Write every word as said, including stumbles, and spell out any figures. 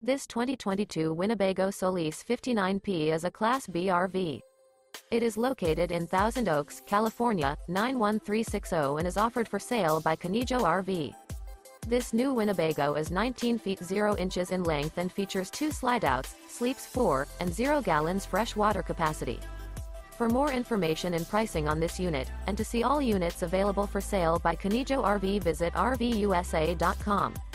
This twenty twenty-two Winnebago Solis fifty-nine P is a Class B R V. It is located in Thousand Oaks, California, nine one three six zero and is offered for sale by Conejo R V. This new Winnebago is nineteen feet zero inches in length and features two slideouts, sleeps four, and zero gallons fresh water capacity. For more information and pricing on this unit, and to see all units available for sale by Conejo R V, visit R V U S A dot com.